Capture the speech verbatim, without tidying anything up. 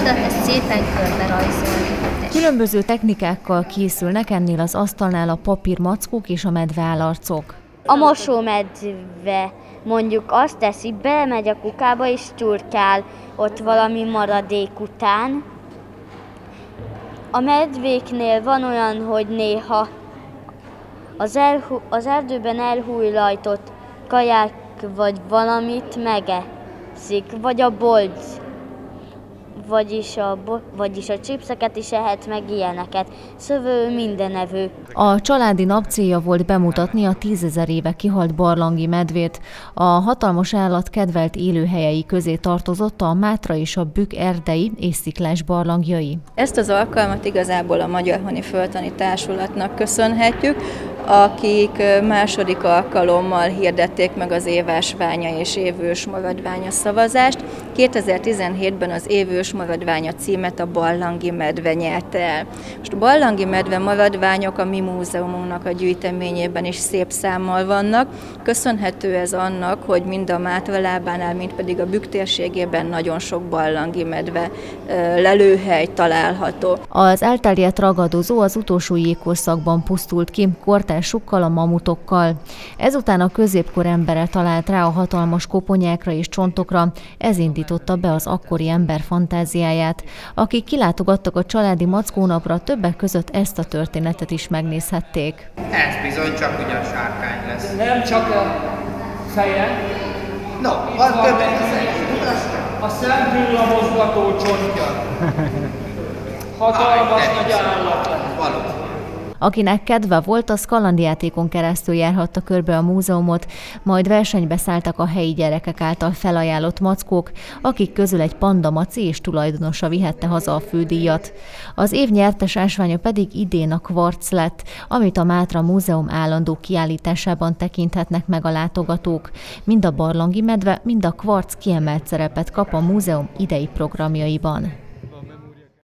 földet ezt szépen körbe rajzolni. Különböző technikákkal készülnek ennél az asztalnál a papírmackók és a medveállarcok. A mosómedve mondjuk azt teszi, belemegy a kukába és turkál ott valami maradék után. A medvéknél van olyan, hogy néha az, elhu- az erdőben elhújlajtott kaják vagy valamit megeszik, vagy a bolc, vagyis a, vagyis a chipseket is ehet, meg ilyeneket. Szövő mindenevő. A családi nap célja volt bemutatni a tízezer éve kihalt barlangi medvét. A hatalmas állat kedvelt élőhelyei közé tartozott a Mátra és a Bükk erdei és sziklás barlangjai. Ezt az alkalmat igazából a Magyarhoni Földtani Társulatnak köszönhetjük, akik második alkalommal hirdették meg az évásványa és évős maradványa szavazást. kétezer-tizenhétben az évős maradványa címet a barlangi medve nyerte el. Most a barlangi medve maradványok a mi múzeumunknak a gyűjteményében is szép számmal vannak. Köszönhető ez annak, hogy mind a Mátra lábánál, mind pedig a Bükk térségében nagyon sok barlangi medve lelőhely található. Az elterjedt ragadozó az utolsó jégkorszakban pusztult ki, kortársukkal, a mamutokkal. Ezután a középkor embere talált rá a hatalmas koponyákra és csontokra, ez indította be az akkori ember fantáziáját. Akik kilátogattak a családi mackónapra, többek között ezt a történetet is megnézhették. Ez bizony csak ugye a sárkány lesz. Nem csak a feje. No, van több a szemvillamozgató csontja. Hatalmas nagy állat. Valóban. Akinek kedve volt, az kalandjátékon keresztül járhatta körbe a múzeumot, majd versenybe szálltak a helyi gyerekek által felajánlott mackók, akik közül egy panda maci és tulajdonosa vihette haza a fődíjat. Az év nyertes ásványa pedig idén a kvarc lett, amit a Mátra Múzeum állandó kiállításában tekinthetnek meg a látogatók. Mind a barlangi medve, mind a kvarc kiemelt szerepet kap a múzeum idei programjaiban.